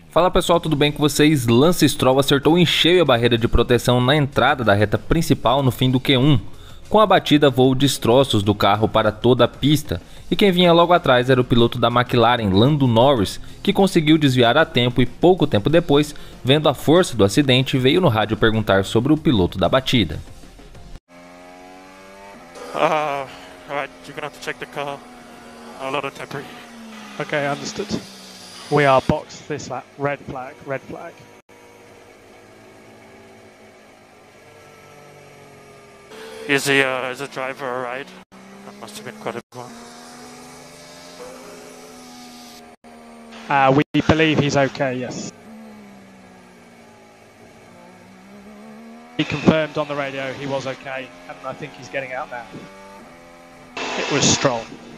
Fala pessoal, tudo bem com vocês? Lance Stroll acertou em cheio a barreira de proteção na entrada da reta principal no fim do Q1. Com a batida, voou destroços do carro para toda a pista, e quem vinha logo atrás era o piloto da McLaren, Lando Norris, que conseguiu desviar a tempo e pouco tempo depois, vendo a força do acidente, veio no rádio perguntar sobre o piloto da batida. Alright, you're gonna have to check the car. A lot of debris. Okay, understood. We are boxed this lap. Red flag, red flag. Is the driver alright? That must have been quite a big one. We believe he's okay, yes. He confirmed on the radio he was okay, and I think he's getting out now. It was Stroll.